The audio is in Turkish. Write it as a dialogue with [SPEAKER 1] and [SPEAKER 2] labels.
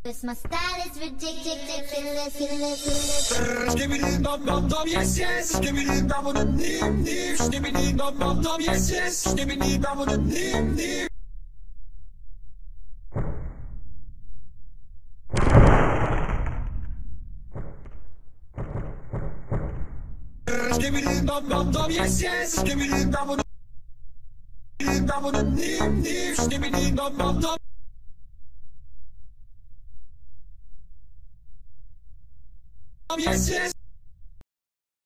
[SPEAKER 1] My style is ridiculous.
[SPEAKER 2] Skibbity dum dum dum, yes yes. Skibbity dum dum dim dim. Skibbity dum dum dum, yes yes. Skibbity dum dum dim dim. Skibbity dum dum dum, yes yes. Skibbity dum dum dim dim. Skibbity dum dum dum. Yes yes.